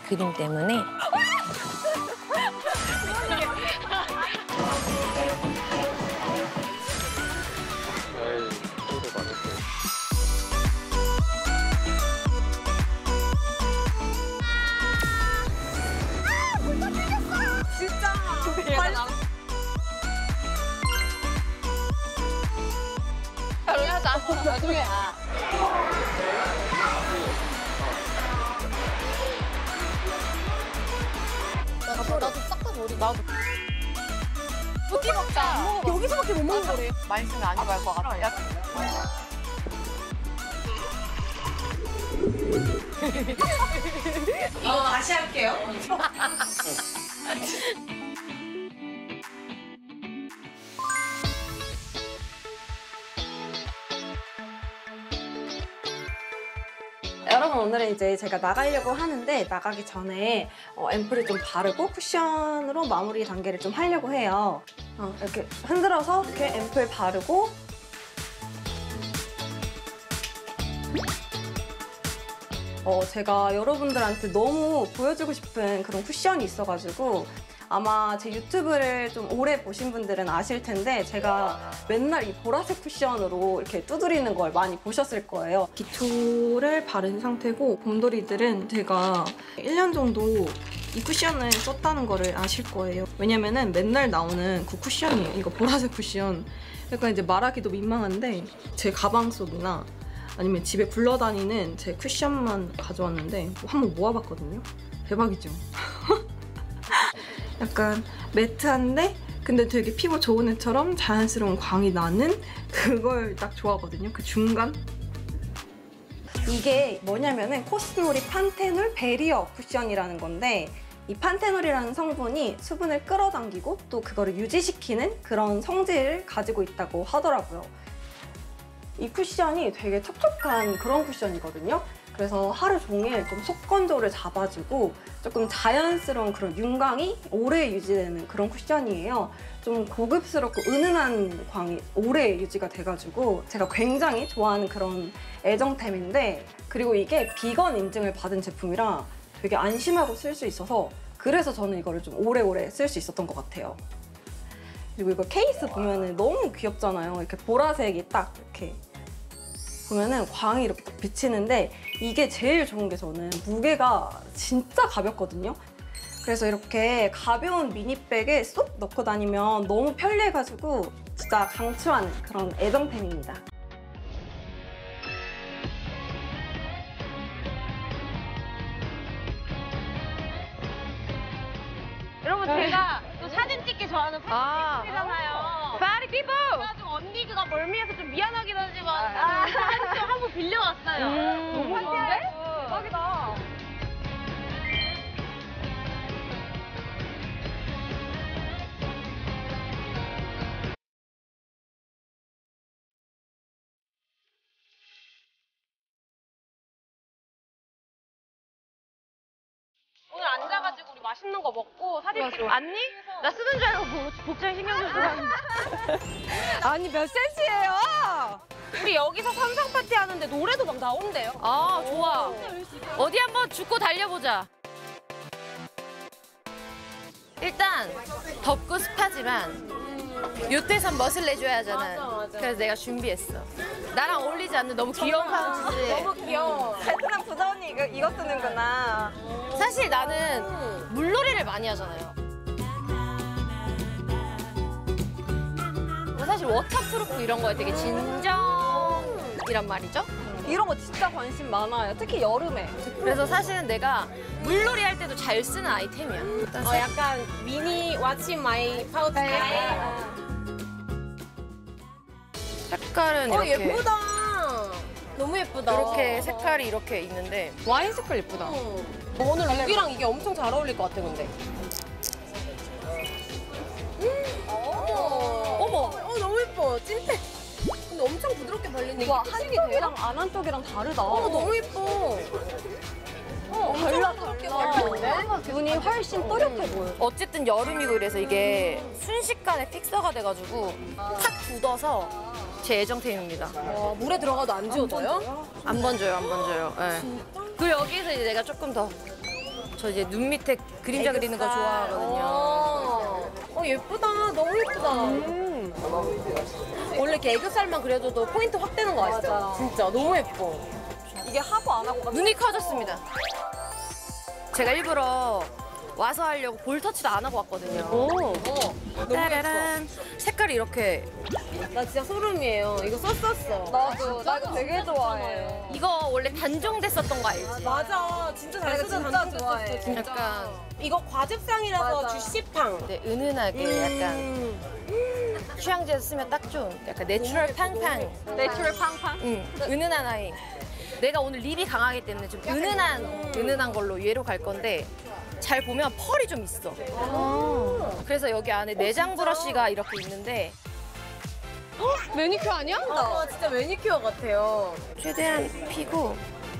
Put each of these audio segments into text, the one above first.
그림 때문에. 나중에. 나도 싹 다 버리고. 나도. 고기 먹자. 여기서밖에 못 먹는 거래. 맛있으면 안 좋아할 것 같아. 이거 다시 할게요. 여러분, 오늘은 이제 제가 나가려고 하는데 나가기 전에 앰플을 좀 바르고 쿠션으로 마무리 단계를 좀 하려고 해요. 이렇게 흔들어서 이렇게 앰플 바르고 제가 여러분들한테 너무 보여주고 싶은 그런 쿠션이 있어가지고 아마 제 유튜브를 좀 오래 보신 분들은 아실 텐데 제가 맨날 이 보라색 쿠션으로 이렇게 두드리는 걸 많이 보셨을 거예요. 기초를 바른 상태고 봄돌이들은 제가 1년 정도 이 쿠션을 썼다는 거를 아실 거예요. 왜냐면은 맨날 나오는 그 쿠션이에요. 이거 보라색 쿠션. 약간 이제 말하기도 민망한데 제 가방 속이나 아니면 집에 굴러다니는 제 쿠션만 가져왔는데 한번 모아봤거든요. 대박이죠? 약간 매트한데 근데 되게 피부 좋은 애처럼 자연스러운 광이 나는 그걸 딱 좋아하거든요. 그 중간? 이게 뭐냐면은 코스놀이 판테놀 베리어 쿠션이라는 건데 이 판테놀이라는 성분이 수분을 끌어당기고 또 그거를 유지시키는 그런 성질을 가지고 있다고 하더라고요. 이 쿠션이 되게 촉촉한 그런 쿠션이거든요. 그래서 하루 종일 좀 속건조를 잡아주고 조금 자연스러운 그런 윤광이 오래 유지되는 그런 쿠션이에요. 좀 고급스럽고 은은한 광이 오래 유지가 돼가지고 제가 굉장히 좋아하는 그런 애정템인데 그리고 이게 비건 인증을 받은 제품이라 되게 안심하고 쓸 수 있어서 그래서 저는 이거를 좀 오래오래 쓸 수 있었던 것 같아요. 그리고 이거 케이스 보면은 너무 귀엽잖아요. 이렇게 보라색이 딱 이렇게 보면은 광이 이렇게 딱 비치는데 이게 제일 좋은 게 저는 무게가 진짜 가볍거든요. 그래서 이렇게 가벼운 미니백에 쏙 넣고 다니면 너무 편리해가지고 진짜 강추하는 그런 애정템입니다. 여러분 제가 또 사진 찍기 좋아하는 파티피플이잖아요. 파티피플! 그래가지고 언니 그가 멀미해서 좀 미안하긴 하지만 사진 좀 한번 빌려왔어요. 너무 좋은데? 대박이다. 오늘 앉아가지고 우리 맛있는 거 먹고 사진 찍고 안니? 나 쓰는 줄 알고 복장 신경 써서 아니 몇 센치예요? 우리 여기서 삼상 파티 하는데 노래도 막 나온대요. 아 좋아. 어디 한번 죽고 달려보자. 일단 덥고 습하지만 요태선 멋을 내줘야 하잖아. 맞아. 그래서 내가 준비했어. 나랑 어울리지 않는 너무 귀여운 파우치지. 너무 귀여워. 베트남 부자 언니 이거 쓰는구나. 사실 나는 물놀이를 많이 하잖아요. 사실 워터프루프 이런 거에 되게 진정이란 말이죠. 이런 거 진짜 관심 많아요. 특히 여름에. 그래서 사실은 내가 물놀이 할 때도 잘 쓰는 아이템이야. 약간 미니 왓츠 마이 파우치. 색깔은 이렇게 예쁘다. 너무 예쁘다. 이렇게 색깔이 이렇게 있는데 와인 색깔 예쁘다. 오늘 룩이랑 이게 엄청 잘 어울릴 것 같아, 근데. 어머! 너무 예뻐. 찐해. 근데 엄청 부드럽게 발리네. 와, 한쪽이랑 안 한쪽이랑 다르다. 너무 예뻐. 달라, 부드럽게 달라. 발리는데? 눈이 훨씬 또렷해 보여. 어쨌든 여름이고 이래서 이게 순식간에 픽서가 돼가지고 탁 굳어서 제 애정템입니다. 물에 들어가도 안 지워져요? 안 번져요, 안 번져요. 네. 그리고 여기서 이제 내가 조금 더 저 이제 눈 밑에 그림자 그리는 거 좋아하거든요. 예쁘다. 너무 예쁘다. 원래 이렇게 애교살만 그려줘도 포인트 확 되는 거 아시죠? 맞아. 진짜 너무 예뻐. 이게 하고 안 하고가 눈이 커졌습니다. 제가 일부러 와서 하려고 볼 터치도 안 하고 왔거든요. 너무 따라란. 색깔이 이렇게. 나 진짜 소름이에요. 이거 썼었어. 나도 되게 좋아해. 이거 원래 단종됐었던 거 알지? 맞아. 진짜 잘 이거 쓰던 진짜 단풍 좋아해. 썼어, 진짜. 약간 이거 과즙상이라서 맞아. 주시팡. 네, 은은하게 약간 휴양지에서 쓰면 딱 좋은 약간 내추럴 팡팡. 내추럴 팡팡. 은은한 아이. 내가 오늘 립이 강하기 때문에 좀 은은한 걸로 얘로 갈 건데 잘 보면 펄이 좀 있어. 그래서 여기 안에 내장 브러쉬가 이렇게 있는데 매니큐어 아니야? 진짜 매니큐어 같아요. 최대한 피고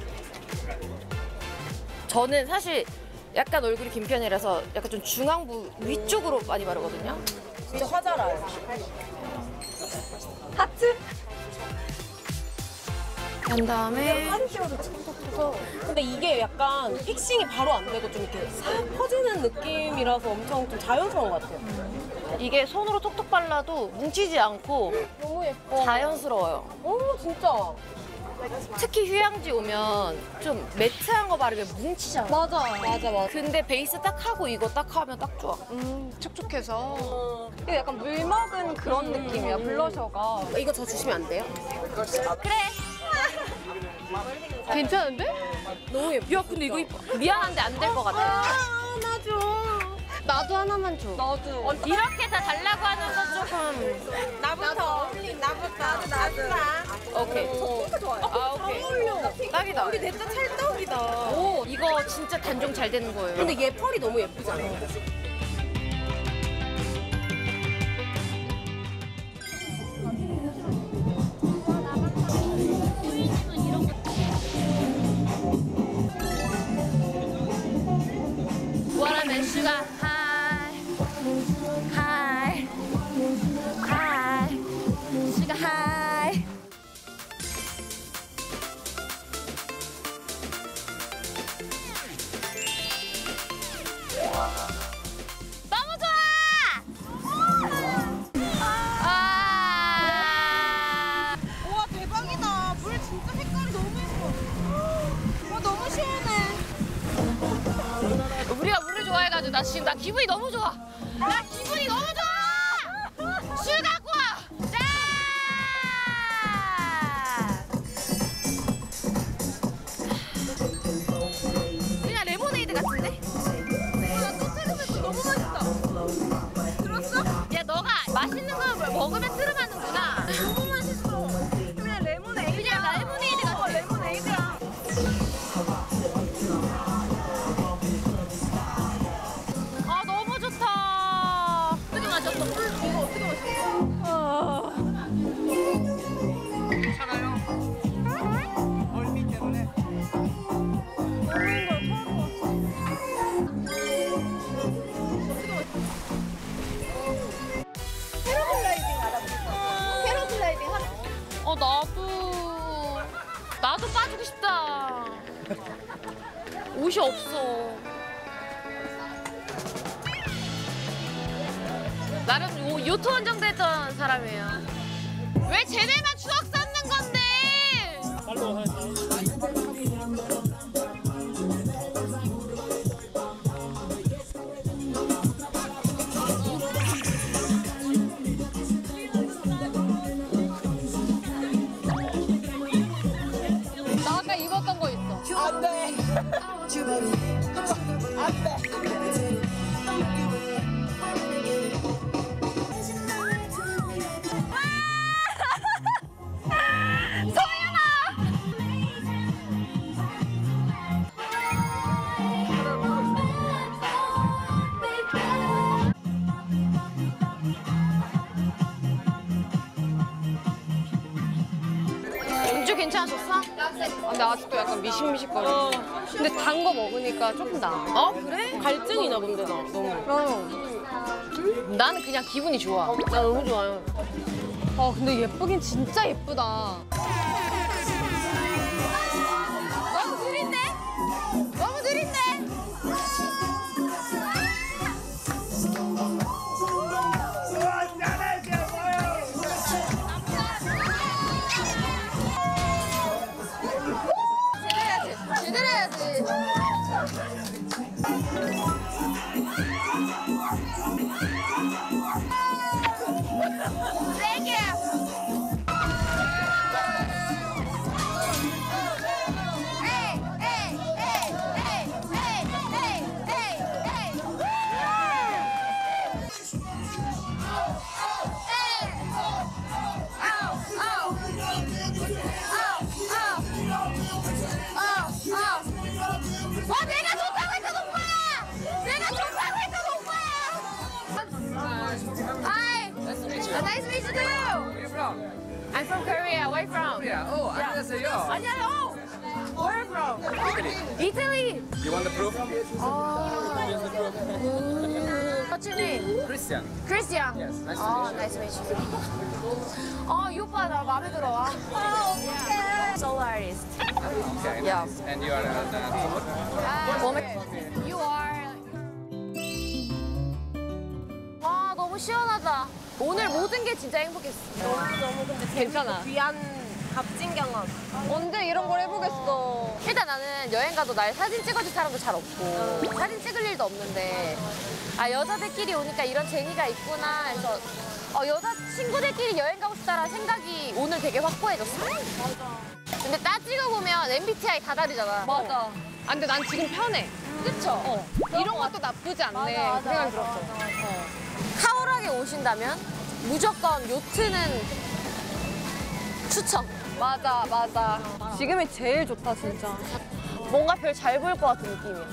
저는 사실 약간 얼굴이 긴 편이라서 약간 좀 중앙부 위쪽으로 많이 바르거든요. 진짜 화자라요. 하트? 한 다음에 근데 이게 약간 픽싱이 바로 안 되고 좀 이렇게 싹 퍼지는 느낌이라서 엄청 좀 자연스러운 것 같아요. 이게 손으로 톡톡 발라도 뭉치지 않고 너무 예뻐. 자연스러워요. 오, 진짜. 특히 휴양지 오면 좀 매트한 거 바르면 뭉치잖아. 맞아. 근데 베이스 딱 하고 이거 딱 하면 딱 좋아. 촉촉해서. 이거 약간 물 먹은 그런 느낌이야, 블러셔가. 이거 저 주시면 안 돼요? 그래. 괜찮은데? 너무 예뻐. 야 근데 이거 미안한데 안 될 것 같아. 나 줘. 나도 하나만 줘. 나도. 이렇게 다 달라고 하는 건 조금. 나부터. 나부터. 오케이. 좋아요. 아 오케이. 딱이다. 우리 대짜 찰떡이다. 오 이거 진짜 단종 잘 되는 거예요. 근데 얘 펄이 너무 예쁘잖아. Watermelon sugar high, high, high, sugar high. 너무 좋아! 아. 우와, 대박이다. 물 진짜 색깔이 너무 예뻐. 와, 너무 시원해. 우리가 물을 좋아해가지고 나 지금 나 기분이 너무 좋아. 나 기분이 너무 좋아. 술 갖고 와. 짠. 그냥 레모네이드 같은데? 너무 맛있다. 들었어? 야 너가 맛있는 거 먹으면 트름하는구나. 너무 맛있어. 그냥 레모네이드. 그냥 레모네이드 같아. 레모네이드야. 아 너무 좋다. 어떻게 마셨어? 이거 어떻게 마셨어? 패러글라이딩 하나. 나도 빠지고 싶다. 옷이 없어. 나름 요트 원정됐던 사람이에요. 왜 쟤네만 추억 쌓는 건데? 나 아까 입었던 거 있어. 안 돼. 음주 괜찮았었어? 근데 아직도 약간 미식미식거려. 근데 단 거 먹으니까 조금 나아. 그래? 갈증이나 근데 나 너무. 나는 그냥 기분이 좋아. 나 너무 좋아요. 근데 예쁘긴 진짜 예쁘다. 너무 느린데? 너무 느린데? from Korea. Where from? Yeah. Oh, 안녕하세요. 아니요. Where from? Italy. You want the proof? What's your name? Christian. Christian. Yes. Nice to Oh, meet you. nice to meet you. 이 오빠 나 마음에 들어. 어떡해. Solo artist. Okay. Yeah. Nice. And you are You are. 아, 너무 시원하다. 오늘 모든 게 진짜 행복했어. 너무 근데 괜찮아. 귀한 값진 경험. 언제 이런 걸 해보겠어. 일단 나는 여행 가도 날 사진 찍어줄 사람도 잘 없고 사진 찍을 일도 없는데 아 여자들끼리 오니까 이런 재미가 있구나 해서 여자 친구들끼리 여행 가고 싶다라는 생각이 오늘 되게 확고해졌어. 맞아. 근데 따지고 보면 MBTI 다 다르잖아. 맞아. 아, 근데 난 지금 편해. 그쵸? 이런 것도 나쁘지 않네. 그 생각이 들었어. 카오락에 오신다면 무조건 요트는 추천. 맞아, 맞아. 지금이 제일 좋다, 진짜. 뭔가 별 잘 보일 것 같은 느낌이야.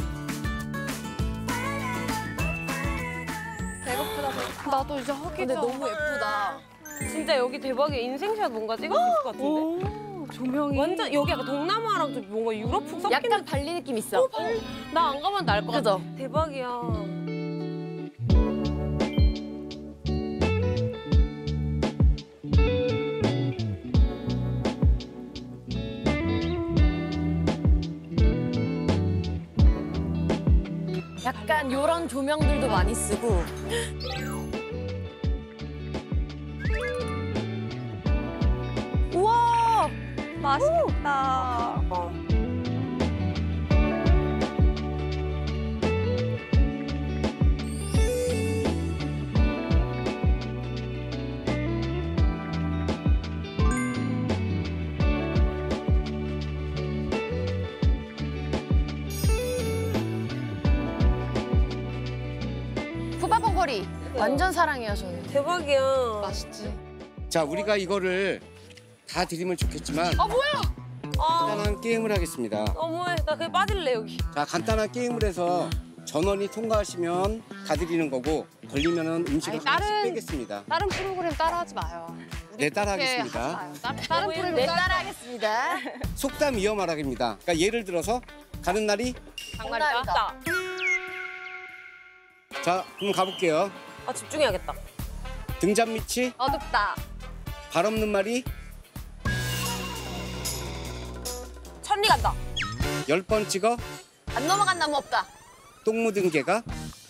배고프다. 나도 이제 허기져. 근데 너무 예쁘다. 진짜 여기 대박이야. 인생샷 뭔가 찍었을 것 같은데? 조명이. 완전 여기 약간 동남아랑 좀 뭔가 유럽 풍 섞인 약간 발리 느낌 있어. 나 안 가면 날 것 같아. 그죠? 대박이야. 약간 요런 조명들도 많이 쓰고. 우와! 맛있겠다. 푸바봉거리 완전 사랑해요 저는. 대박이야. 맛있지. 자, 우리가 이거를 다 드리면 좋겠지만 아 뭐야? 간단한 게임을 하겠습니다. 너무해. 나 그냥 빠질래, 여기. 자, 간단한 게임을 해서 전원이 통과하시면 다 드리는 거고 걸리면은 음식을 아니, 하나씩 다른- 빼겠습니다. 다른 프로그램 따라하지 마요. 네, 따라하겠습니다. 다른 프로그램 네 따라하겠습니다. 속담 이어말하기입니다. 그러니까 예를 들어서 가는 날이 장날이다. 자, 그럼 가볼게요. 아, 집중해야겠다. 등잔 밑이 어둡다. 발 없는 말이 천리 간다. 10번 찍어 안 넘어간 나무 없다. 똥 묻은 개가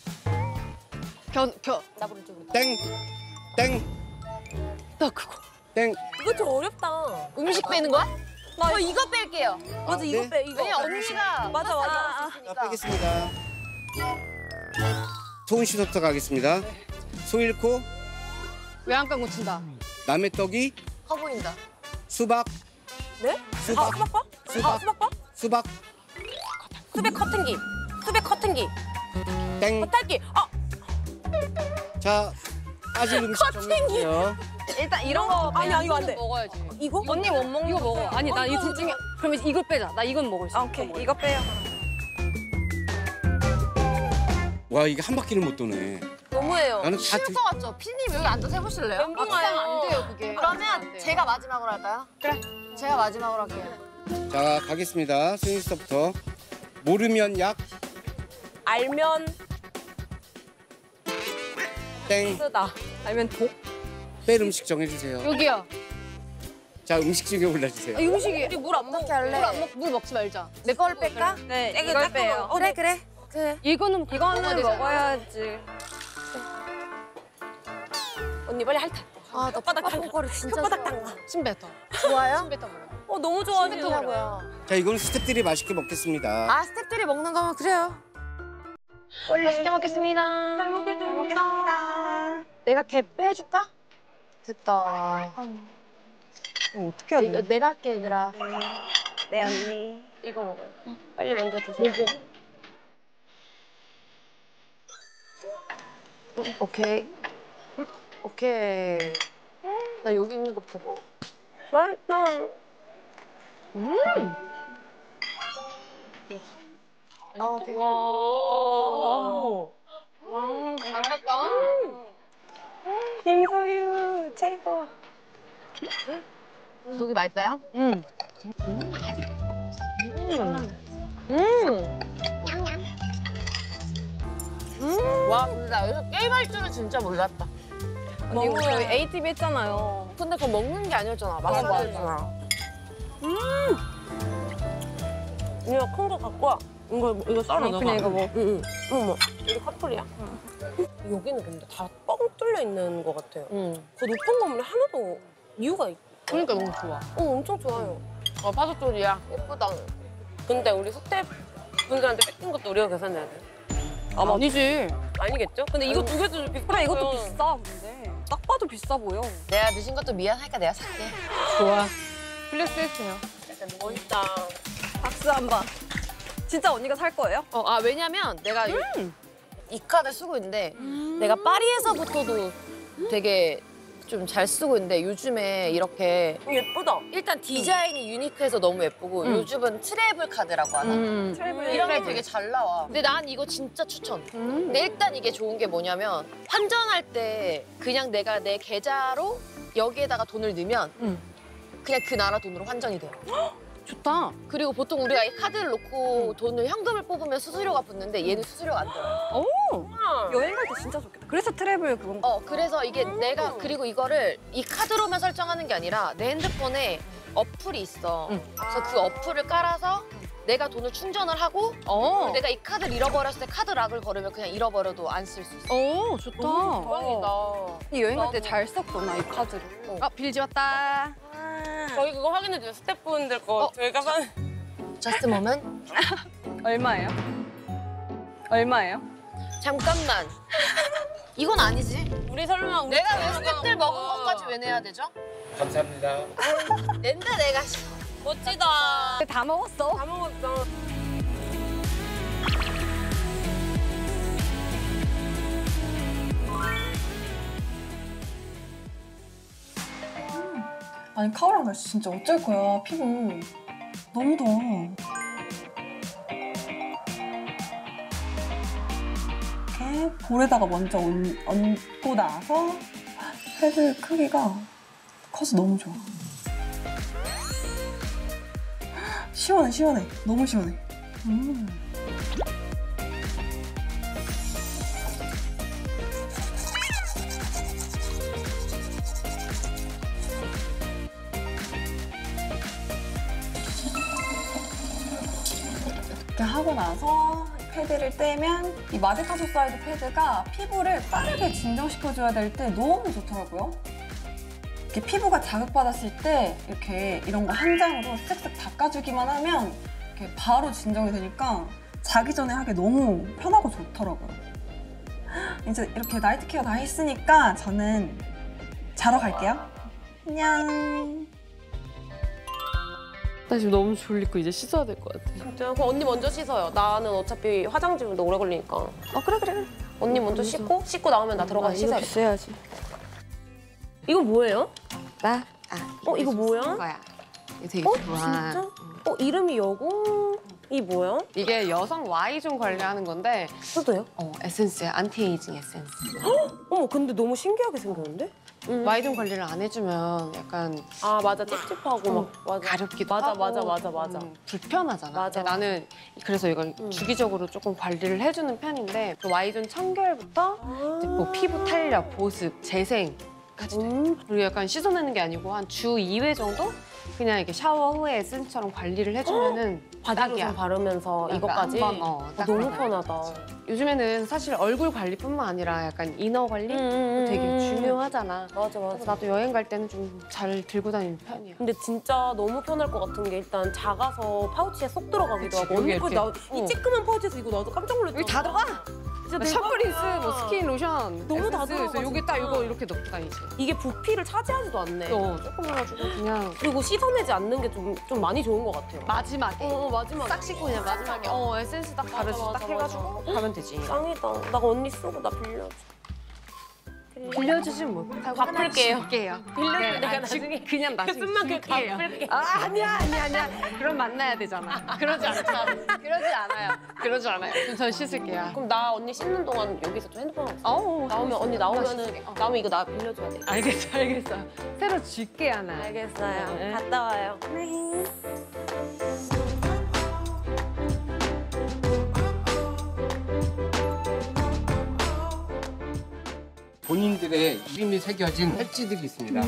나 오른쪽으로. 땡! 땡! 나 그거. 땡! 이거 좀 어렵다. 음식 빼는 거야? 저 이거 뺄게요. 맞아, 이거 네. 빼, 이거. 왜냐 언니가 맞아, 맞아. 자, 빼겠습니다. 소은 씨부터 가겠습니다. 소 잃고 외양간 고친다. 남의 떡이 커 보인다. 수박 네? 수박 수박바? 수박 수박바? 수박 수백 커튼기. 수백 커튼기. 땡. 커튼기. 자, 빠진 음식 정해주세요. 일단 이런 거. 아니야, 이거 안 돼. 먹어야지. 이거? 언니 못 먹는 이거 먹어. 아니, 나 이 둘 중에. 그러면 이걸 빼자. 나 이건 먹을 수 있어. 오케이. 이거 빼요. 와, 이게 한 바퀴를 못 도네. 너무해요. 나는 다 쉬울 것 같죠? 피디님 여기 앉아서 해보실래요? 멘붕아요. 안 돼요, 그게. 그러면 제가 마지막으로 할까요? 그래. 제가 마지막으로 할게요. 자, 가겠습니다. 승희 씨부터. 모르면 약 알면 땡. 쓰다. 알면 독? 뺄 음식 정해주세요. 여기요. 자, 음식 중에 골라주세요. 이 음식이. 우리 물 안 먹. 어떻게 할래? 물 먹지 말자. 내 걸 뺄까? 네, 이걸 빼요. 그래 그래. 이거는 먹어야지. 언니 빨리 핥아. 아, 나 혓바닥 진짜 혓바닥 닦아. 침 뱉어. 좋아요? 침 뱉어버려. 너무 좋아하시더라고요. 자, 이건 스태프들이 맛있게 먹겠습니다. 아, 스태프들이 먹는 거면 그래요. 맛있게 먹겠습니다. 잘 먹겠습니다. 내가 개 빼줄까? 됐다. 어떻게 해야 돼? 내가 할게, 얘들아. 네, 언니. 이거 먹어요. 빨리 먼저 드세요. 오케이. 오케이. 나 여기 있는 거 보고. 맛있어. 아, 되게. 잘했다. 김소유 최고. 고기 맛있어요? 와, 근데 나 여기서 게임할 줄은 진짜 몰랐다. 언니 우리 ATV 했잖아요. 근데 그거 먹는 게 아니었잖아. 마사지였잖아. 이거 큰 거 갖고 와. 이거 썰어 넣어. 그냥 이거 뭐. 응. 어머, 이게 커플이야. 여기는 근데 다 뻥 뚫려 있는 것 같아요. 그 높은 건물에 하나도 이유가 있고. 그러니까 너무 좋아. 엄청 좋아요. 파도돌이야. 예쁘다. 근데 우리 스태프분들한테 뺏긴 것도 우리가 계산해야 돼. 아니지. 아니겠죠? 근데 이거 두 개도 비싸. 그래 이것도 비싸 근데. 딱 봐도 비싸 보여. 내가 늦은 것도 미안하니까 내가 살게. 좋아. 플렉스 했어요. 멋있다. 박수 한 번. 진짜 언니가 살 거예요? 왜냐면 내가 이 카드 쓰고 있는데 내가 파리에서부터도 되게 좀 잘 쓰고 있는데 요즘에 이렇게 예쁘다. 일단 디자인이 유니크해서 너무 예쁘고 요즘은 트래블 카드라고 하나? 이런 게 되게 잘 나와. 근데 난 이거 진짜 추천. 근데 일단 이게 좋은 게 뭐냐면 환전할 때 그냥 내가 내 계좌로 여기에다가 돈을 넣으면 그냥 그 나라 돈으로 환전이 돼요. 좋다. 그리고 보통 우리가 이 카드를 놓고 돈을 현금을 뽑으면 수수료가 붙는데 얘는 수수료가 안 들어요. 여행 갈 때 진짜 좋겠다. 그래서 트래블 그건 그래서 이게 내가 그리고 이거를 이 카드로만 설정하는 게 아니라 내 핸드폰에 어플이 있어. 그래서 그 어플을 깔아서 내가 돈을 충전을 하고 그리고 내가 이 카드를 잃어버렸을 때 카드 락을 걸으면 그냥 잃어버려도 안 쓸 수 있어. 오 좋다. 대박이다. 이 여행 갈 때 잘 썼구나 이 카드를. 빌지 왔다. 저희 그거 확인해줘요. 스태프분들 거. 저희가 산. Just a moment. 얼마예요? 얼마예요? 잠깐만. 이건 아니지. 우리 설마 우리 내가 왜 스태프들 먹은 것까지 왜 내야 되죠? 감사합니다. 낸다 내가. 멋지다. 다 먹었어. 다 먹었어. 아니 카오라 날씨 진짜 어쩔 거야. 피부 너무 더워. 이렇게 볼에다가 먼저 얹고 나서 헤드 크기가 커서 너무 좋아. 시원해 시원해. 너무 시원해. 이렇게 하고 나서 패드를 떼면 이 마데카소 사이드 패드가 피부를 빠르게 진정시켜줘야 될 때 너무 좋더라고요. 이렇게 피부가 자극받았을 때 이렇게 이런 거 한 장으로 쓱쓱 닦아주기만 하면 이렇게 바로 진정이 되니까 자기 전에 하기 너무 편하고 좋더라고요. 이제 이렇게 나이트 케어 다 했으니까 저는 자러 갈게요. 안녕. 나 지금 너무 졸리고 이제 씻어야 될 것 같아. 진짜? 그럼 언니 먼저 씻어요. 나는 어차피 화장 지우는데 오래 걸리니까. 그래. 언니 먼저 씻고 나오면 나 들어가서 씻어야겠다. 씻어야지. 이거 뭐예요? 나? 이거 뭐야? 거야. 이거 되게 좋아. 진짜? 이름이 여고? 이 뭐야? 이게 여성 Y존 관리하는 건데 저도요? 에센스야. 안티에이징 에센스. 어머, 근데 너무 신기하게 생겼는데? Y존 관리를 안 해주면 약간 아, 맞아. 찝찝하고 막. 맞아. 가렵기도 맞아, 하고 맞아. 불편하잖아. 맞아. 근데 나는 그래서 이걸 주기적으로 조금 관리를 해주는 편인데 그 Y존 청결부터 이제 뭐 피부 탄력, 보습, 재생까지 돼. 그리고 약간 씻어내는 게 아니고 한 주 2회 정도 그냥 이렇게 샤워 후에 에센스처럼 관리를 해주면은 바디로 딱이야. 좀 바르면서 약간 이거까지? 한번, 딱 너무 그래. 편하다. 요즘에는 사실 얼굴 관리뿐만 아니라 약간 이너 관리 되게 중요하잖아. 맞아. 그래서 나도 여행 갈 때는 좀 잘 들고 다니는 편이야. 근데 진짜 너무 편할 것 같은 게 일단 작아서 파우치에 쏙 들어가기도 하고. 여기 언니 거 이렇게. 이 찌끄만 파우치에서 이거 나도 깜짝 놀랐잖아. 여기 다 들어가? 진짜 샴푸린스, 대박이다. 뭐 스킨, 로션 너무 다 에센스. 들어가, 그래서 여기 딱 진짜. 이거 이렇게 넣고 다니지. 이게 부피를 차지하지도 않네. 조금 해가지고 그냥 그리고 씻어내지 않는 게 좀 많이 좋은 것 같아요. 마지막에 마지막에. 싹 씻고 그냥 마지막에 에센스 딱 바르지 맞아, 딱 해가지고 맞아. 가면 되지. 짱이다. 나 언니 쓰고 나 빌려줘. 빌려주진 못하고 갚을게요. 줄게요. 빌려주면 내가 아, 나중에 그냥 나중에 숨만 줄게요. 갚을게. 아니야. 그럼 만나야 되잖아. 그러지 않아요. 그러지 않아요. 전 씻을게요. 그럼 나 언니 씻는 동안 여기서 좀 핸드폰 하고 있어. 어우, 나오면 언니 나오면은 씻을게. 나오면 이거 나 빌려줘야 돼. 알겠어. 새로 줄게 하나. 알겠어요. 네. 갔다 와요. 본인들의 이름이 새겨진 팔찌들이 있습니다.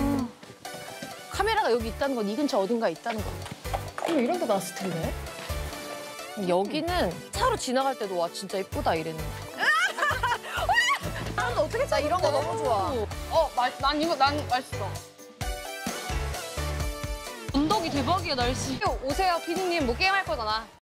카메라가 여기 있다는 건 이 근처 어딘가에 있다는 거. 그럼 이런 거 나왔을 텐데. 여기는 차로 지나갈 때도 와 진짜 예쁘다 이랬는데. 사람도 어떻게 나 이런 거 너무 좋아. 난 맛있어. 언덕이 대박이야 날씨. 오세요, 피디님. 뭐 게임할 거잖아.